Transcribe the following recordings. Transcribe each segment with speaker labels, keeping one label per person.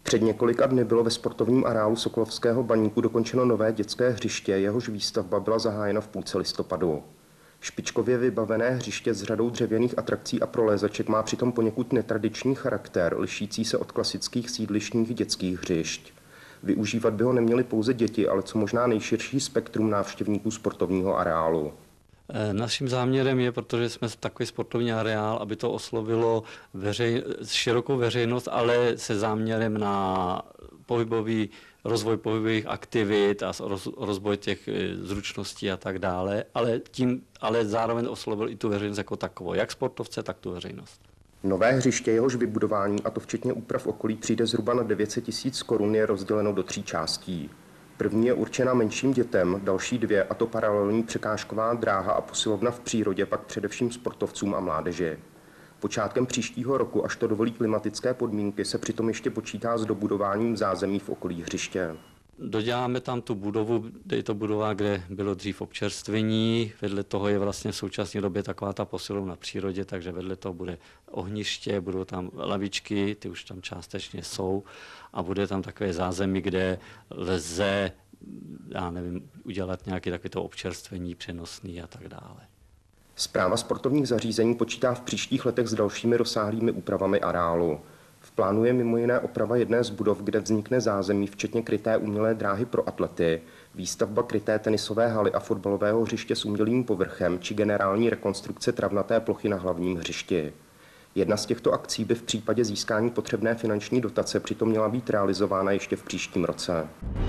Speaker 1: Před několika dny bylo ve sportovním areálu Sokolovského baníku dokončeno nové dětské hřiště, jehož výstavba byla zahájena v půlce listopadu. Špičkově vybavené hřiště s řadou dřevěných atrakcí a prolézaček má přitom poněkud netradiční charakter, lišící se od klasických sídlištních dětských hřišť. Využívat by ho neměly pouze děti, ale co možná nejširší spektrum návštěvníků sportovního areálu.
Speaker 2: Naším záměrem je, protože jsme takový sportovní areál, aby to oslovilo širokou veřejnost, ale se záměrem na rozvoj pohybových aktivit a rozvoj těch zručností a tak dále, ale zároveň oslovil i tu veřejnost jako takovou, jak sportovce, tak tu veřejnost.
Speaker 1: Nové hřiště, jehož vybudování, a to včetně úprav okolí, přijde zhruba na 900 000 korun, je rozděleno do 3 částí. První je určena menším dětem, další 2, a to paralelní překážková dráha a posilovna v přírodě, pak především sportovcům a mládeži. Počátkem příštího roku, až to dovolí klimatické podmínky, se přitom ještě počítá s dobudováním zázemí v okolí hřiště.
Speaker 2: Doděláme tam tu budovu, je to budova, kde bylo dřív občerstvení, vedle toho je vlastně v současné době taková ta posilovna v přírodě, takže vedle toho bude ohniště, budou tam lavičky, ty už tam částečně jsou a bude tam takové zázemí, kde lze, udělat nějaké takovéto občerstvení přenosný a tak dále.
Speaker 1: Správa sportovních zařízení počítá v příštích letech s dalšími rozsáhlými úpravami areálu. V plánu je mimo jiné oprava jedné z budov, kde vznikne zázemí, včetně kryté umělé dráhy pro atlety, výstavba kryté tenisové haly a fotbalového hřiště s umělým povrchem či generální rekonstrukce travnaté plochy na hlavním hřišti. Jedna z těchto akcí by v případě získání potřebné finanční dotace přitom měla být realizována ještě v příštím roce.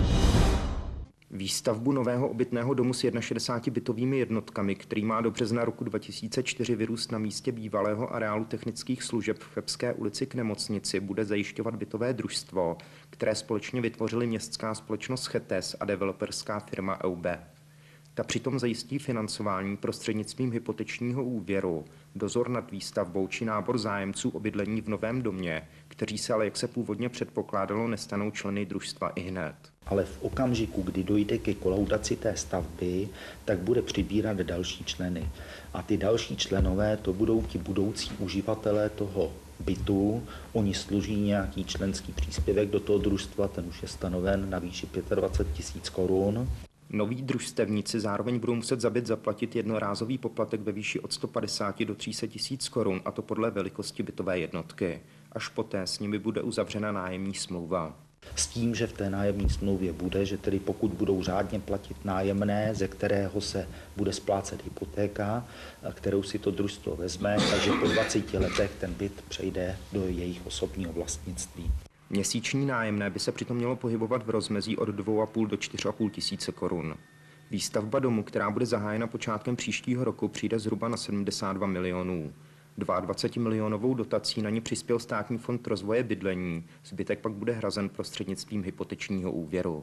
Speaker 1: Výstavbu nového obytného domu s 61 bytovými jednotkami, který má do března roku 2004 vyrůst na místě bývalého areálu technických služeb v Chebské ulici k nemocnici, bude zajišťovat bytové družstvo, které společně vytvořily městská společnost Chetes a developerská firma EUB. Ta přitom zajistí financování prostřednictvím hypotečního úvěru, dozor nad výstavbou či nábor zájemců o bydlení v novém domě, kteří se ale, jak se původně předpokládalo, nestanou členy družstva ihned.
Speaker 3: Ale v okamžiku, kdy dojde ke kolaudaci té stavby, tak bude přibírat další členy. A ty další členové, to budou ti budoucí uživatelé toho bytu. Oni složí nějaký členský příspěvek do toho družstva, ten už je stanoven na výši 25 000 korun.
Speaker 1: Noví družstevníci zároveň budou muset za byt zaplatit jednorázový poplatek ve výši od 150 do 300 000 korun, a to podle velikosti bytové jednotky. Až poté s nimi bude uzavřena nájemní smlouva.
Speaker 3: S tím, že v té nájemní smlouvě bude, že tedy pokud budou řádně platit nájemné, ze kterého se bude splácet hypotéka, kterou si to družstvo vezme, takže po 20 letech ten byt přejde do jejich osobního vlastnictví.
Speaker 1: Měsíční nájemné by se přitom mělo pohybovat v rozmezí od 2,5 do 4,5 tisíce korun. Výstavba domu, která bude zahájena počátkem příštího roku, přijde zhruba na 72 milionů. 22 milionovou dotací na ní přispěl Státní fond rozvoje bydlení, zbytek pak bude hrazen prostřednictvím hypotečního úvěru.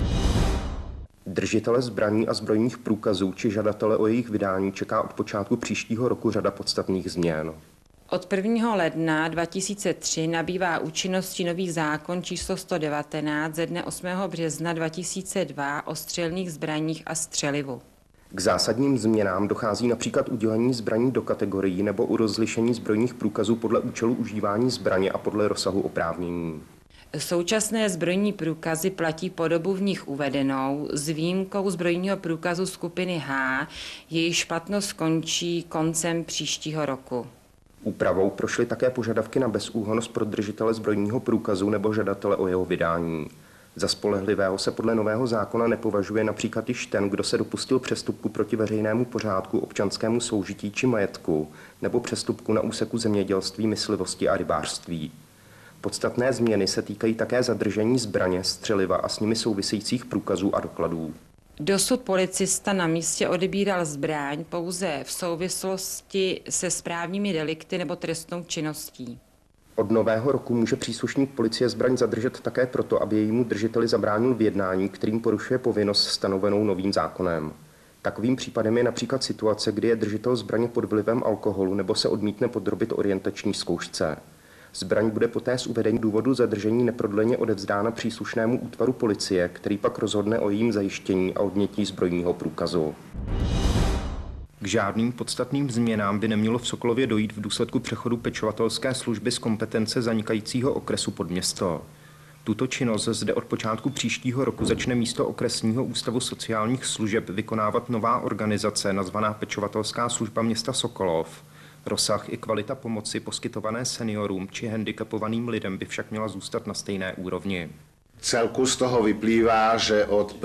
Speaker 1: Držitele zbraní a zbrojních průkazů či žadatele o jejich vydání čeká od počátku příštího roku řada podstatných změn.
Speaker 4: Od 1. ledna 2003 nabývá účinnosti nový zákon číslo 119 ze dne 8. března 2002 o střelných zbraních a střelivu.
Speaker 1: K zásadním změnám dochází například udělení zbraní do kategorií nebo u rozlišení zbrojních průkazů podle účelu užívání zbraně a podle rozsahu oprávnění.
Speaker 4: Současné zbrojní průkazy platí po dobu v nich uvedenou s výjimkou zbrojního průkazu skupiny H, jejíž platnost končí koncem příštího roku.
Speaker 1: Úpravou prošly také požadavky na bezúhonnost pro držitele zbrojního průkazu nebo žadatele o jeho vydání. Za spolehlivého se podle nového zákona nepovažuje například již ten, kdo se dopustil přestupku proti veřejnému pořádku, občanskému soužití či majetku, nebo přestupku na úseku zemědělství, myslivosti a rybářství. Podstatné změny se týkají také zadržení zbraně, střeliva a s nimi souvisejících průkazů a dokladů.
Speaker 4: Dosud policista na místě odebíral zbraň pouze v souvislosti se správními delikty nebo trestnou činností.
Speaker 1: Od nového roku může příslušník policie zbraň zadržet také proto, aby jejímu držiteli zabránil v jednání, kterým porušuje povinnost stanovenou novým zákonem. Takovým případem je například situace, kdy je držitel zbraně pod vlivem alkoholu nebo se odmítne podrobit orientační zkoušce. Zbraň bude poté z uvedení důvodu zadržení neprodleně odevzdána příslušnému útvaru policie, který pak rozhodne o jejím zajištění a odnětí zbrojního průkazu. K žádným podstatným změnám by nemělo v Sokolově dojít v důsledku přechodu pečovatelské služby z kompetence zanikajícího okresu pod město. Tuto činnost zde od počátku příštího roku začne místo Okresního ústavu sociálních služeb vykonávat nová organizace nazvaná Pečovatelská služba města Sokolov. Rozsah i kvalita pomoci poskytované seniorům či handicapovaným lidem by však měla zůstat na stejné úrovni.
Speaker 5: Celku z toho vyplývá, že od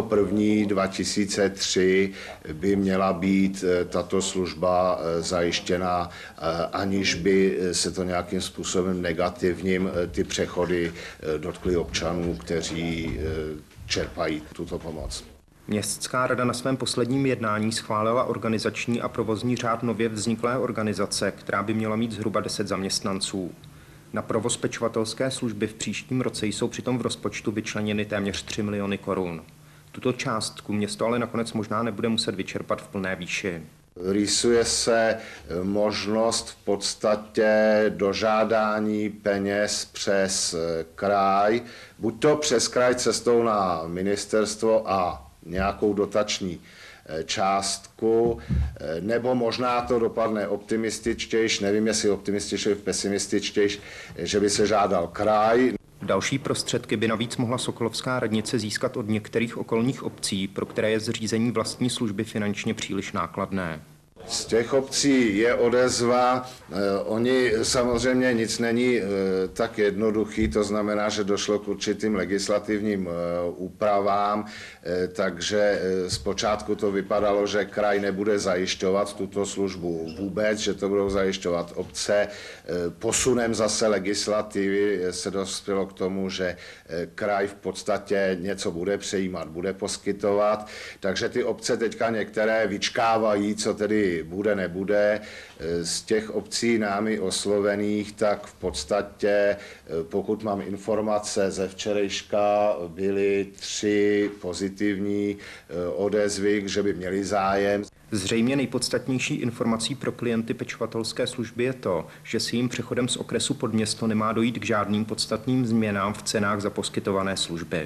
Speaker 5: 1.1.2003 by měla být tato služba zajištěna, aniž by se to nějakým způsobem negativním ty přechody dotkly občanů, kteří čerpají tuto pomoc.
Speaker 1: Městská rada na svém posledním jednání schválila organizační a provozní řád nově vzniklé organizace, která by měla mít zhruba 10 zaměstnanců. Na provoz pečovatelské služby v příštím roce jsou přitom v rozpočtu vyčleněny téměř 3 miliony korun. Tuto částku město ale nakonec možná nebude muset vyčerpat v plné výši.
Speaker 5: Rýsuje se možnost v podstatě dožádání peněz přes kraj, buď to přes kraj cestou na ministerstvo a nějakou dotační částku, nebo možná to dopadne optimističtější, nevím, jestli optimističtější, pesimističtější, že by se žádal kraj.
Speaker 1: Další prostředky by navíc mohla sokolovská radnice získat od některých okolních obcí, pro které je zřízení vlastní služby finančně příliš nákladné.
Speaker 5: Z těch obcí je odezva, oni samozřejmě nic není tak jednoduchý, to znamená, že došlo k určitým legislativním úpravám, takže zpočátku to vypadalo, že kraj nebude zajišťovat tuto službu vůbec, že to budou zajišťovat obce. Posunem zase legislativy se dospělo k tomu, že kraj v podstatě něco bude přejímat, bude poskytovat, takže ty obce teďka některé vyčkávají, co tedy bude, nebude. Z těch obcí námi oslovených, tak v podstatě, pokud mám informace ze včerejška, byly 3 pozitivní odezvy, že by měli zájem.
Speaker 1: Zřejmě nejpodstatnější informací pro klienty pečovatelské služby je to, že s jejím přechodem z okresu pod město nemá dojít k žádným podstatným změnám v cenách za poskytované služby.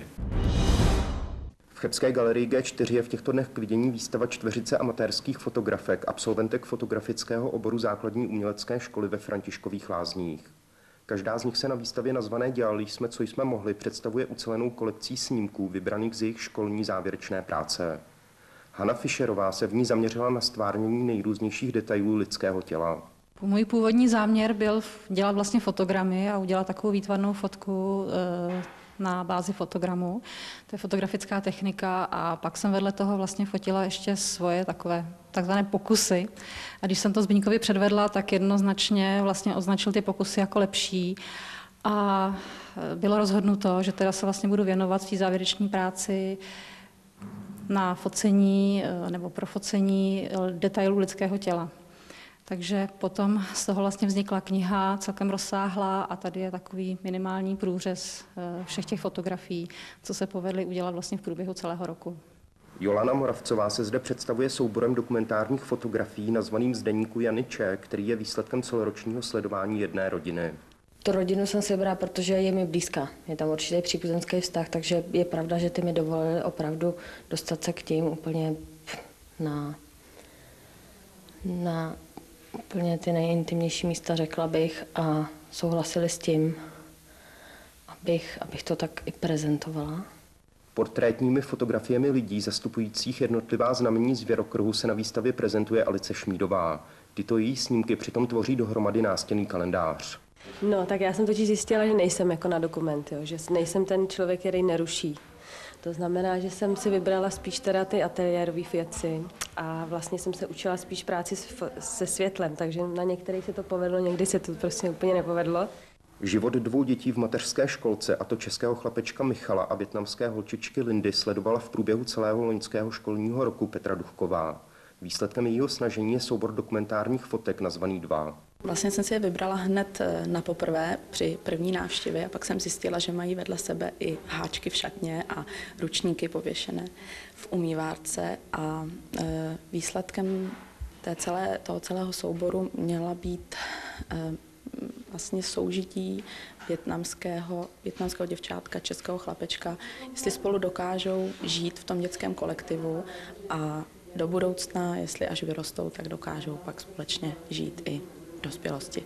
Speaker 1: V Chebské galerii G4 je v těchto dnech k vidění výstava čtveřice amatérských fotografek, absolventek fotografického oboru základní umělecké školy ve Františkových Lázních. Každá z nich se na výstavě nazvané Dělali jsme, co jsme mohli, představuje ucelenou kolekcí snímků vybraných z jejich školní závěrečné práce. Hana Fischerová se v ní zaměřila na stvárnění nejrůznějších detailů lidského těla.
Speaker 6: Můj původní záměr byl dělat vlastně fotogramy a udělat takovou výtvarnou fotku na bázi fotogramu. To je fotografická technika a pak jsem vedle toho vlastně fotila ještě svoje takzvané pokusy. A když jsem to Zbyňkovi předvedla, tak jednoznačně vlastně označil ty pokusy jako lepší. A bylo rozhodnuto, že teda se vlastně budu věnovat té závěrečné práci na focení nebo pro focení detailů lidského těla. Takže potom z toho vlastně vznikla kniha celkem rozsáhlá a tady je takový minimální průřez všech těch fotografií, co se povedly udělat vlastně v průběhu celého roku.
Speaker 1: Jolana Moravcová se zde představuje souborem dokumentárních fotografií nazvaným Z deníku Jany Č, který je výsledkem celoročního sledování jedné rodiny.
Speaker 7: Tu rodinu jsem si vybrala, protože je mi blízká. Je tam určitý příbuzenský vztah, takže je pravda, že ty mi dovolili opravdu dostat se k tím úplně na úplně ty nejintimnější místa, řekla bych, a souhlasili s tím, abych to tak i prezentovala.
Speaker 1: Portrétními fotografiemi lidí zastupujících jednotlivá znamení zvěrokruhu se na výstavě prezentuje Alice Šmídová. Tyto její snímky přitom tvoří dohromady nástěnný kalendář.
Speaker 8: No, tak já jsem totiž zjistila, že nejsem jako na dokument, jo, že nejsem ten člověk, který neruší. To znamená, že jsem si vybrala spíš teda ty ateliérové věci a vlastně jsem se učila spíš práci se světlem, takže na některých se to povedlo, někdy se to prostě úplně nepovedlo.
Speaker 1: Život 2 dětí v mateřské školce, a to českého chlapečka Michala a vietnamské holčičky Lindy, sledovala v průběhu celého loňského školního roku Petra Duchková. Výsledkem jejího snažení je soubor dokumentárních fotek nazvaný 2.
Speaker 9: Vlastně jsem si je vybrala hned na poprvé při první návštěvě a pak jsem zjistila, že mají vedle sebe i háčky v šatně a ručníky pověšené v umývárce a výsledkem toho celého souboru měla být vlastně soužití vietnamského děvčátka, českého chlapečka, jestli spolu dokážou žít v tom dětském kolektivu a do budoucna, jestli až vyrostou, tak dokážou pak společně žít i v dospělosti.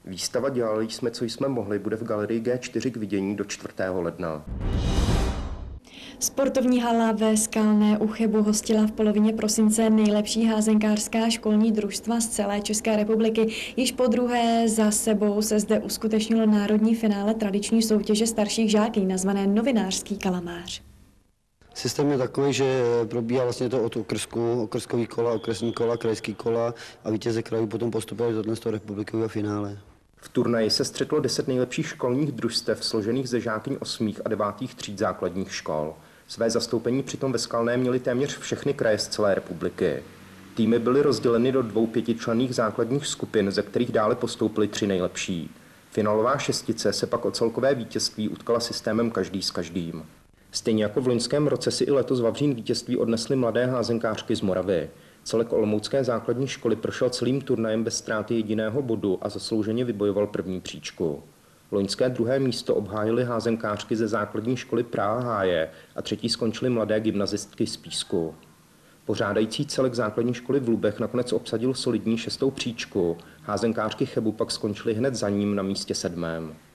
Speaker 1: Výstava Dělali jsme, co jsme mohli, bude v galerii G4 k vidění do 4. ledna.
Speaker 10: Sportovní hala ve Skalné u Chebu hostila v polovině prosince nejlepší házenkářská školní družstva z celé České republiky. Již po druhé za sebou se zde uskutečnilo národní finále tradiční soutěže starších žáků nazvané Novinářský kalamář.
Speaker 11: Systém je takový, že probíhá vlastně to od okrsku, okrskový kola, okresní kola, krajský kola a vítěze krajů potom postupovali do toho republikového finále.
Speaker 1: V turnaji se střetlo 10 nejlepších školních družstev složených ze žákyň 8. a 9. tříd základních škol. Své zastoupení přitom ve Skalné měly téměř všechny kraje z celé republiky. Týmy byly rozděleny do 2 pětičlenných základních skupin, ze kterých dále postoupily 3 nejlepší. Finálová šestice se pak o celkové vítězství utkala systémem každý s každým. Stejně jako v loňském roce si i letos Vavřín vítězství odnesly mladé házenkářky z Moravy. Celek olomoucké základní školy prošel celým turnajem bez ztráty jediného bodu a zaslouženě vybojoval první příčku. Loňské druhé místo obhájily házenkářky ze základní školy Praha Háje a třetí skončily mladé gymnazistky z Písku. Pořádající celek základní školy v Lubech nakonec obsadil solidní 6. příčku, házenkářky Chebu pak skončily hned za ním na místě 7.